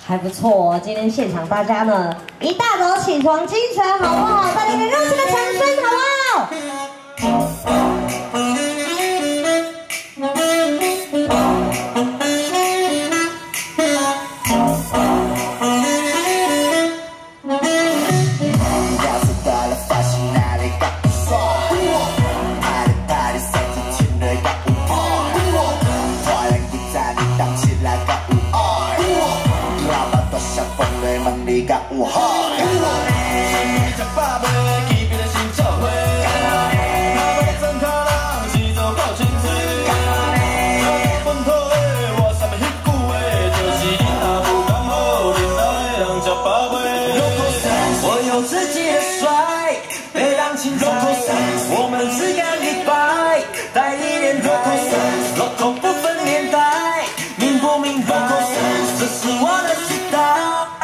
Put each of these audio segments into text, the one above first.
还不错哦。今天现场大家呢，一大早起床精神好不好？大家给热情的掌声好不好？ 你甲有好，食饱未？起别的心照会，哪要装可人是做够清水。本土的我啥物迄句话，就是你若不讲好，恁老的人吃饱未？我有自己的帅，别当青菜。我们只干一百，带一点对。loco 不分年代，明不明白？这是我的时代。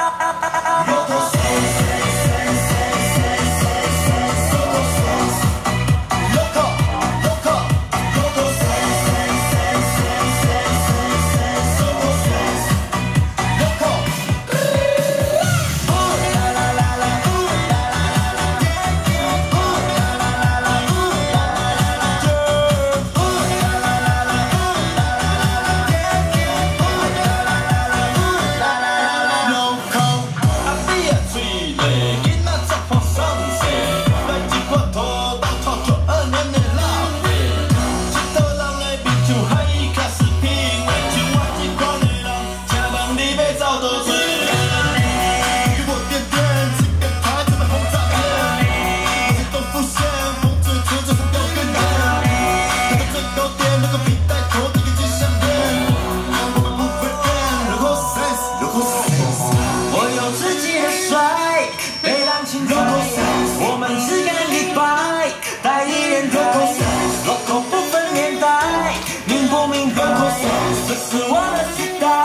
我们只干一百，带一点对。loco 不分年代，明不明白？这是我的时代。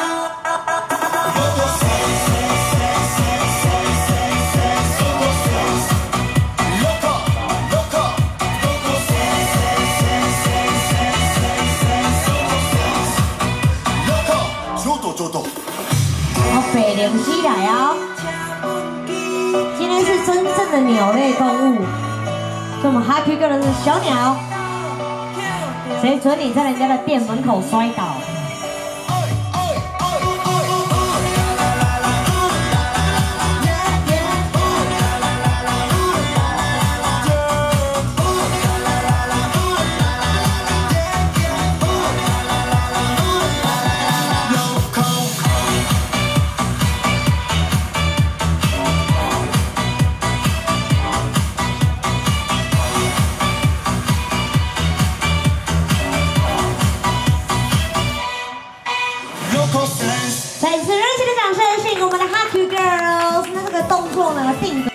好，北凉西来哦。今天是真正的鸟类动物，所以我们 Happy Girl 是小鸟。谁准你在人家的店门口摔倒？再次热情的掌声，谢谢我们的 Happy Girls。那这个动作呢，定格。